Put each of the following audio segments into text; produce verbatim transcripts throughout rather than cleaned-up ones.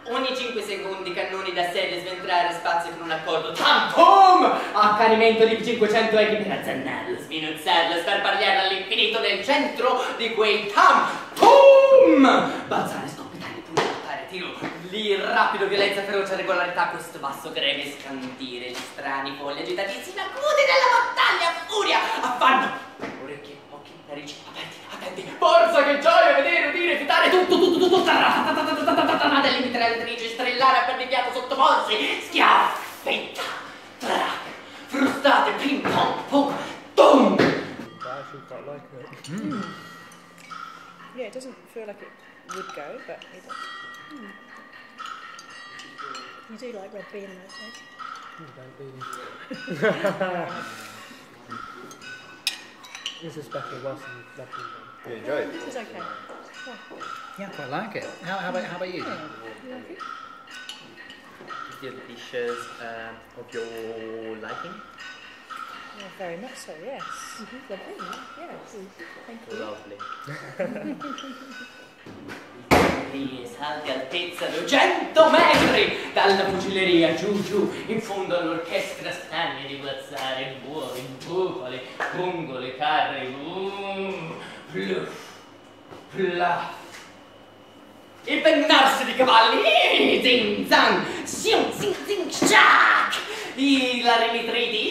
Ogni cinque secondi cannoni da serie sventrare spazio con un accordo tantum! Accanimento di cinquecento echi per azzannarlo, sminuzzarlo, sparpagliarlo all'infinito nel centro di quei tantum! Balzare, scoppitare, pugnalare, tiro, lì rapido, violenza, ferocia, regolarità, questo basso greve scandire, gli strani fogli agitatissimi acudi della battaglia, furia, affanno, orecchie, occhi, narici, aperti, attenti, forza che gioia, vedere, udire, fitare, tutto, tutto, tutto, tarà, dell'imitratrice, strellare, apperdipiato, sottoporsi, schiaffetta, trac, frustate, ping, pong, pong, tum! I actually quite like it. Mm. Yeah, it doesn't feel like it would go, but it does. Mm. You do like Rob being in those days? You don't be. This is better worse than Lebanon. You enjoy it? This is okay. Yeah. Yeah, I quite like it. How, how, about, how about you? Yeah. You like it? Feel the dishes uh, of your liking? Yeah, very much so, yes. Mm-hmm. Lovely, yes. Thank you. Lovely. Lì salti altezza duecento metri dalla fucileria, giù giù, in fondo all'orchestra stagni di guazzare, buoi, bufali, pungoli, carri, boom, pluff, plaff. Il pennarsi di cavalli, zing zang, zium zing zing shack, i larimitriti,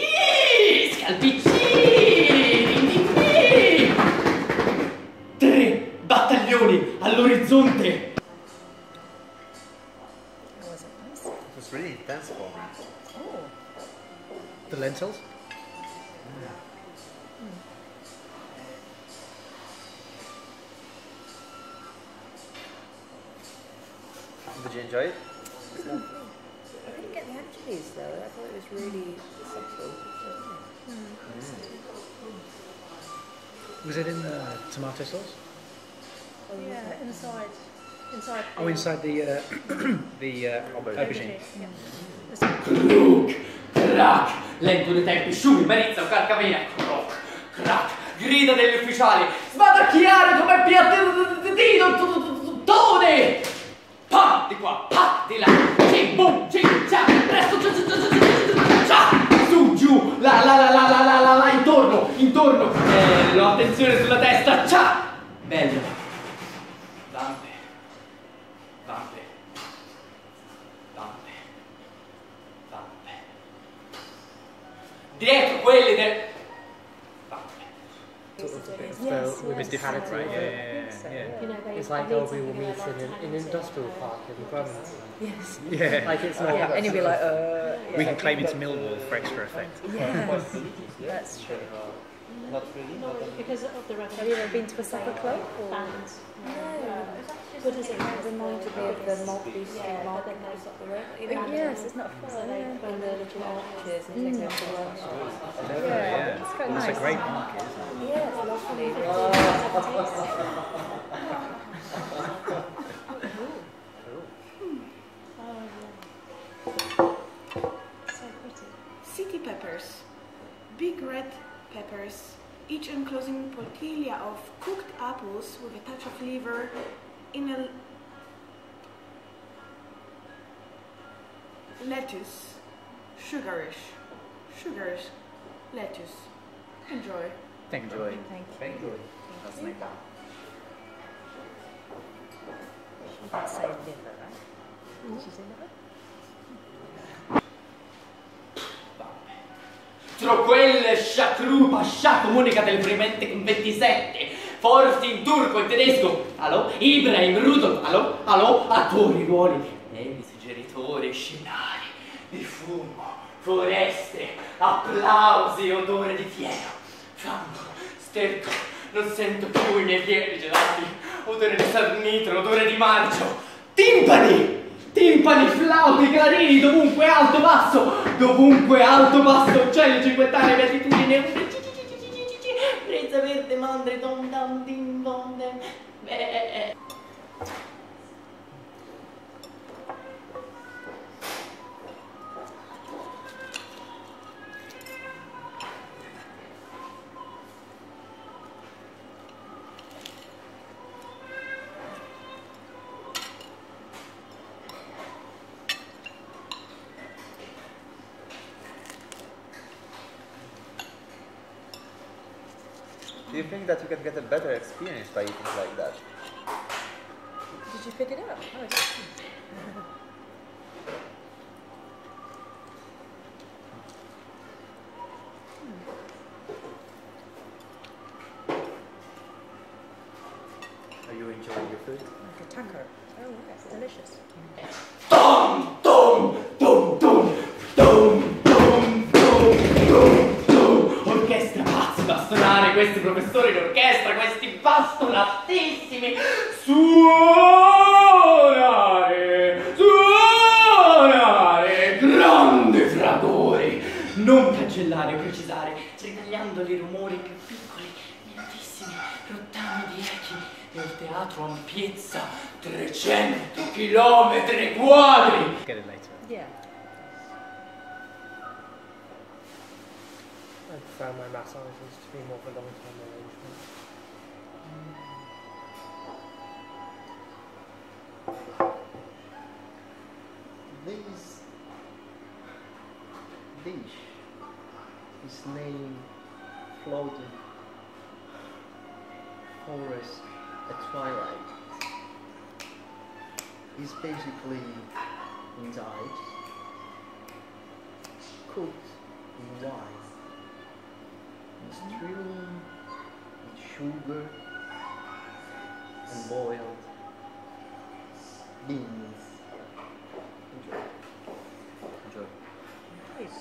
scalpicci, ding ding ding. Tre battaglioni all'orizzonte. How was it? Nice. It was really intense for me. Oh. The lentils? Did you enjoy it? I couldn't get the anchovies though. I thought it was really subtle. Was it in the tomato sauce? Oh, yeah, inside. Inside. Oh, inside the uh, the uh, aubergine. Yeah. Kruk, crack, lento dei tempi, sciumi, marizza, carcavina, croc, crack, grida degli ufficiali, sbadacchiare come piattino, tone, pa di qua, pa di là, cing, boom, cing, ciao, presto, su, giù, la, la, la, la, la, la, la, la, intorno, intorno, bello, attenzione sulla testa, ciao, bello, vampe, vampe, vampe, vampe, dietro quelli del, vampe. Sort of a bit of Yes, the, with yes, a different, yes, right? yes, Yeah, I yeah, think so, yeah. yeah. yeah. You know, they- It's like they oh, need we will something meet about in an, time an as industrial well. park in Grumman. Yes. Yeah. Like it's not. Yeah, And you'll be like, uh. We yeah. can claim it's Millwall for extra effect. Yeah. That's true. Not really. No, because of the Have you ever been to a supper club? Or? bands. No. What is it? It reminded me of the Maltby Street Yeah, but Market then house up the road. they- Oh, yes, it's not far. So they Yeah. build the little arches and take them to lunch. Yeah, It's quite It's nice. a great market, isn't it? Yeah, it's lovely. So pretty. City peppers, big red peppers, each enclosing tortilla of cooked apples with a touch of liver in a lettuce, sugarish, sugars, lettuce. Enjoy. Thank you. Enjoy. Thank you. Thank you. That's like that. She did say liver, right? Did she say liver? Tra quelle sciacru pascià comunica telefonicamente con ventisette forti in turco e tedesco. Allo? Ibrahim, Rudolf, allo? Allo? Attori, ruoli, nemi, suggeritori, scenari, di fumo, foreste, applausi, odore di fieno, fango, sterco, non sento più i miei piedi gelati, odore di sannitro, odore di marcio, timpani! Timpani, flauti, clarini, dovunque alto, basso, dovunque alto, basso, uccelli, cinquettari, beatitudini, brezza verde, mandri, dom dam, din dom dem, beh. Do you think that you can get a better experience by eating like that? Did you pick it up? Oh, it's Are you enjoying your food? like a taco. Oh, yes, delicious. Tom, tom, tom, tom, tom, tom, tom, tom, tom. Orchestra pazzi, bastonare, questi professori d'orchestra, questi bastonatissimi. Suonare, suonare, grandi fragori. Non cancellare, precisare, ritagliandoli i rumori più piccoli, nientissimi, rottami di echi. E il teatro ampiezza trecento chilometri quadri. Get it later. Yeah. I found my massages to be more of a long-term arrangement. This dish is named Floating Forest at Twilight. It's basically inside, cooked in wine, strewn with sugar and boiled beans. Enjoy. Enjoy. Nice.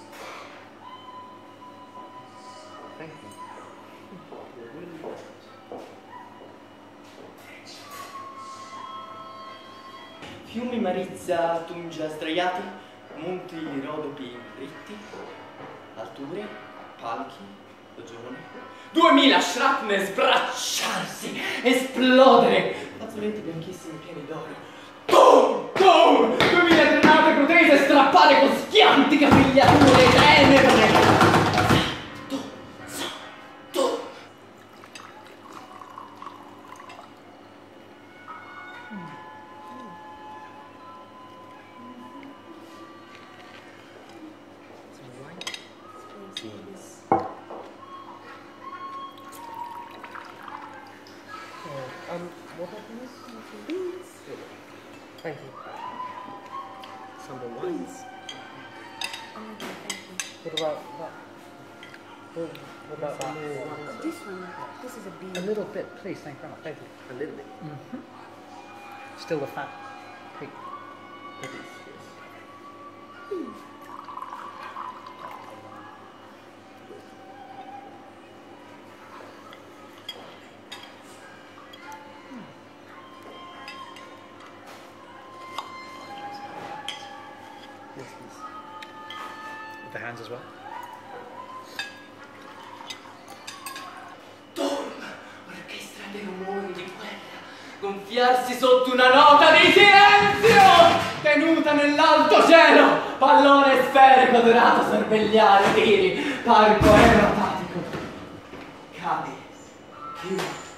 Thank you. You're really good. Fiumi Marizza, Tungia sdraiati, monti rodopi dritti, alture, palchi, loggione, duemila shrapnel sbracciarsi, esplodere, fazzoletti bianchissimi pieni d'oro. Boom! Boom! Duemila granate protese strappate con schianti capigliature tenebre. Um, what happened? Thank you. Some more wines. Oh, okay, thank you. What about that? What, what about that? Oh, this one, this is a bean. A little bit, please. Thank you very much. Thank you. A little bit. Still the fat pig. It is, yes. Yes, please. With the hands as well. Tom, orchestra dei rumori di guerra, gonfiarsi sotto una nota di silenzio, tenuta nell'alto cielo, pallone sferico dorato, sorvegliare tiri, palco aerostatico, cadi, chiudi.